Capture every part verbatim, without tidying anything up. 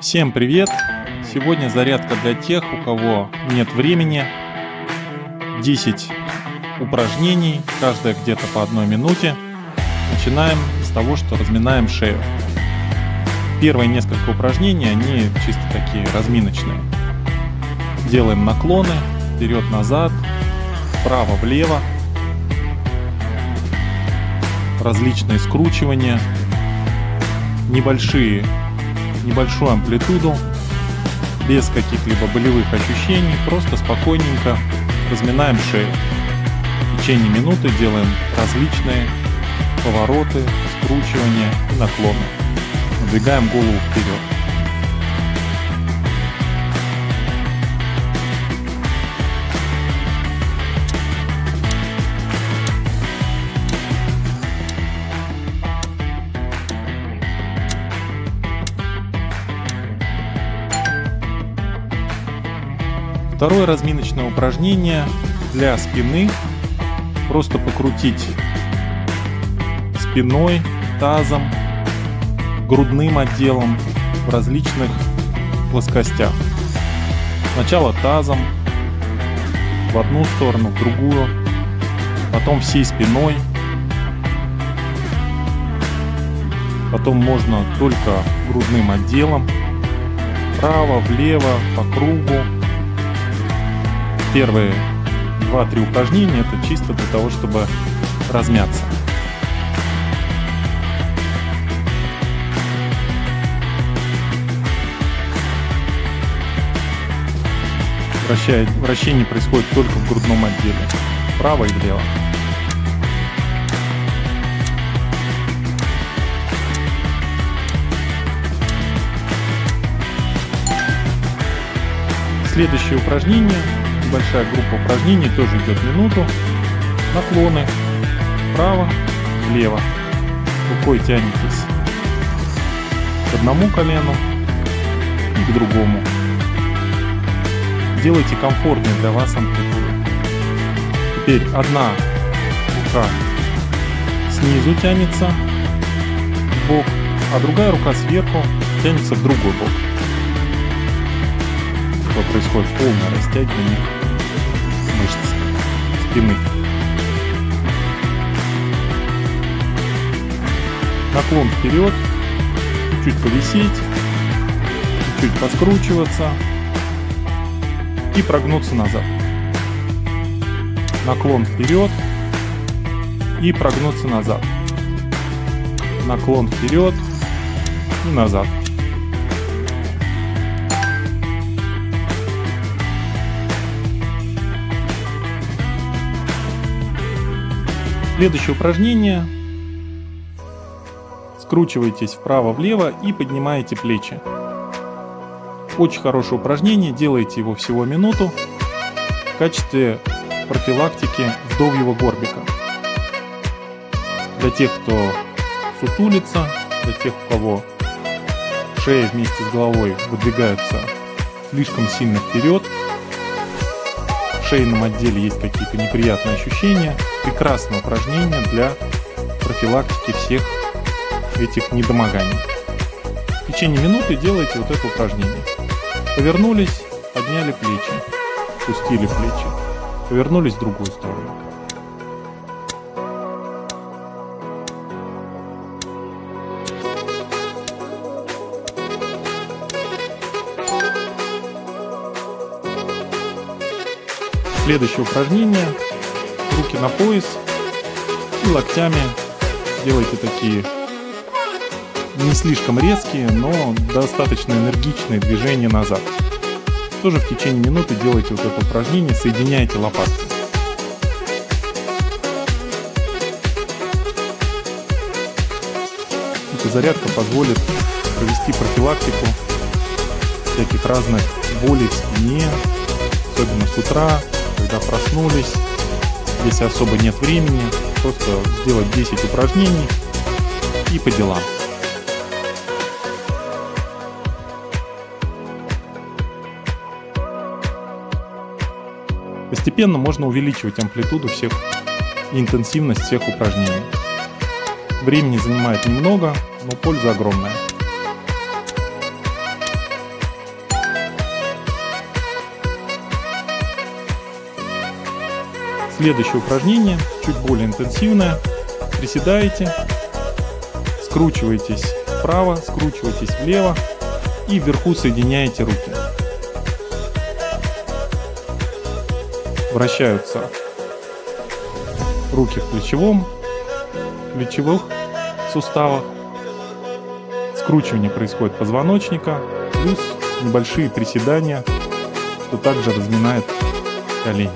Всем привет! Сегодня зарядка для тех, у кого нет времени. десять упражнений, каждое где-то по одной минуте. Начинаем с того, что разминаем шею. Первые несколько упражнений, они чисто такие разминочные. Делаем наклоны, вперед-назад, вправо-влево. Различные скручивания, небольшие, небольшую амплитуду, без каких-либо болевых ощущений, просто спокойненько разминаем шею. В течение минуты делаем различные повороты, скручивания и наклоны. Надвигаем голову вперед. Второе разминочное упражнение для спины. Просто покрутить спиной, тазом, грудным отделом в различных плоскостях. Сначала тазом в одну сторону, в другую, потом всей спиной. Потом можно только грудным отделом. Вправо, влево, по кругу. Первые два-три упражнения это чисто для того, чтобы размяться. Вращает, вращение происходит только в грудном отделе, вправо и влево. Следующее упражнение. Большая группа упражнений, тоже идет минуту. Наклоны вправо, влево. Рукой тянетесь к одному колену и к другому. Делайте комфортнее для вас амплитуду. Теперь одна рука снизу тянется в бок, а другая рука сверху тянется в другой бок. Происходит полное растягивание мышц спины. Наклон вперед, чуть-чуть повисеть, чуть-чуть поскручиваться и прогнуться назад. Наклон вперед и прогнуться назад. Наклон вперед и назад. Следующее упражнение. Скручиваетесь вправо-влево и поднимаете плечи. Очень хорошее упражнение, делайте его всего минуту в качестве профилактики вдовьего горбика. Для тех, кто сутулится, для тех, у кого шея вместе с головой выдвигаются слишком сильно вперед, в шейном отделе есть какие-то неприятные ощущения. Прекрасное упражнение для профилактики всех этих недомоганий. В течение минуты делайте вот это упражнение. Повернулись, подняли плечи, опустили плечи, повернулись в другую сторону. Следующее упражнение. Руки на пояс и локтями делайте такие не слишком резкие, но достаточно энергичные движения назад. Тоже в течение минуты делайте вот это упражнение, соединяйте лопатки. Эта зарядка позволит провести профилактику всяких разных болей в спине, особенно с утра, когда проснулись. Если особо нет времени, просто сделать десять упражнений и по делам. Постепенно можно увеличивать амплитуду всех и интенсивность всех упражнений. Времени занимает немного, но польза огромная. Следующее упражнение чуть более интенсивное. Приседаете, скручиваетесь вправо, скручиваетесь влево и вверху соединяете руки. Вращаются руки в плечевом, плечевых суставах. Скручивание происходит позвоночника, плюс небольшие приседания, что также разминает колени.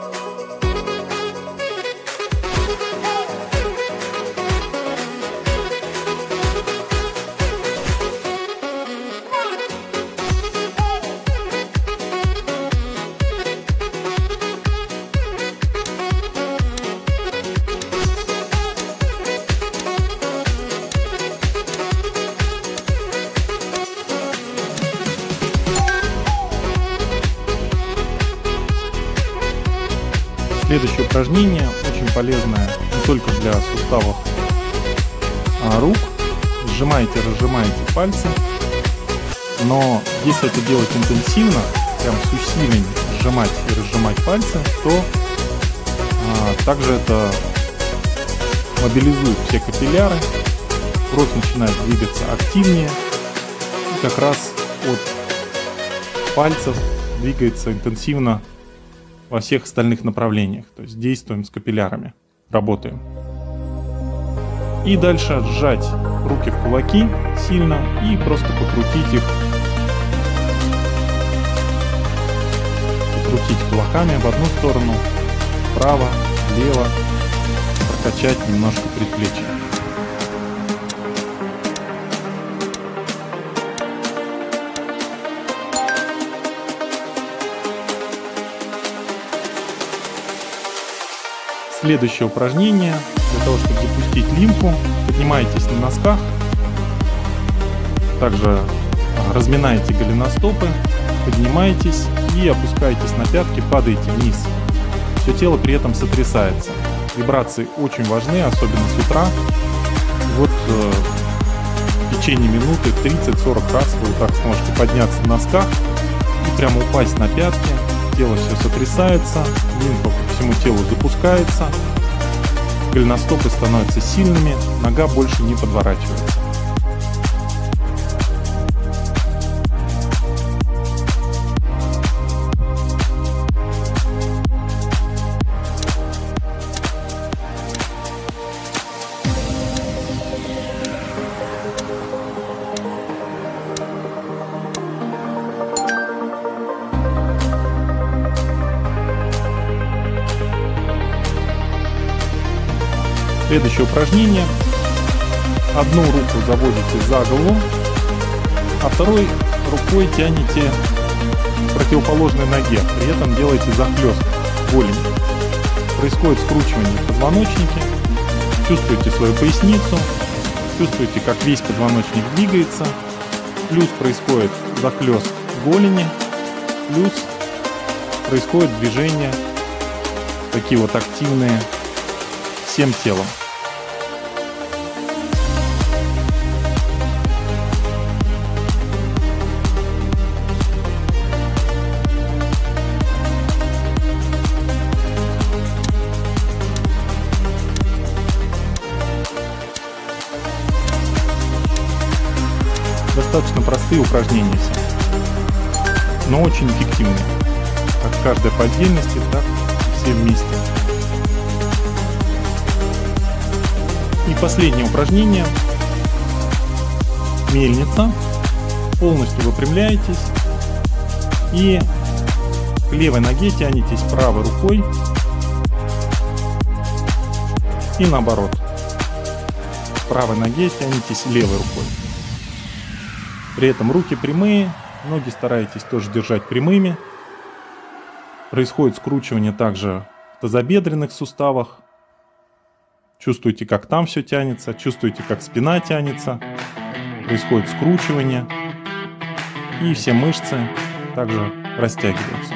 Следующее упражнение очень полезное не только для суставов а рук. Сжимаете, разжимаете пальцы, но если это делать интенсивно, прям с усилием сжимать и разжимать пальцы, то а, также это мобилизует все капилляры, кровь начинает двигаться активнее, и как раз от пальцев двигается интенсивно во всех остальных направлениях. То есть действуем с капиллярами, работаем. И дальше сжать руки в кулаки сильно и просто покрутить их. Покрутить кулаками в одну сторону, вправо, влево, прокачать немножко предплечье. Следующее упражнение для того, чтобы запустить лимфу. Поднимаетесь на носках, также разминаете голеностопы, поднимаетесь и опускаетесь на пятки, падаете вниз. Все тело при этом сотрясается. Вибрации очень важны, особенно с утра. Вот э, в течение минуты тридцать-сорок раз вы вот так сможете подняться на носках и прямо упасть на пятки. Тело все сотрясается, лимфа по всему телу запускается, голеностопы становятся сильными, нога больше не подворачивается. Следующее упражнение. Одну руку заводите за голову, а второй рукой тянете к противоположной ноге. При этом делаете захлёст голени. Происходит скручивание в позвоночнике. Чувствуете свою поясницу, чувствуете, как весь позвоночник двигается. Плюс происходит захлёст голени, плюс происходит движение такие вот активные всем телом. Достаточно простые упражнения все, но очень эффективные. Как каждая по отдельности, так и все вместе. И последнее упражнение. Мельница. Полностью выпрямляетесь и к левой ноге тянетесь правой рукой и наоборот. К правой ноге тянетесь левой рукой. При этом руки прямые, ноги стараетесь тоже держать прямыми. Происходит скручивание также в тазобедренных суставах. Чувствуете, как там все тянется, чувствуете, как спина тянется. Происходит скручивание. И все мышцы также растягиваются.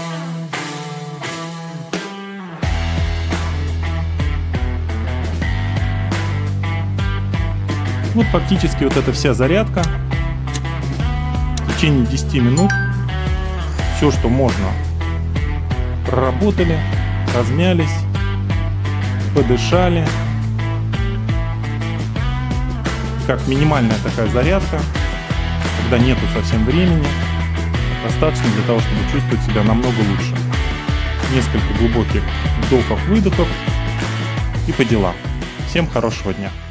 Вот фактически вот эта вся зарядка. В течение десяти минут все, что можно, проработали. размялись, подышали. Как минимальная такая зарядка, когда нету совсем времени, достаточно для того, чтобы чувствовать себя намного лучше. Несколько глубоких вдохов-выдохов и по делам. Всем хорошего дня!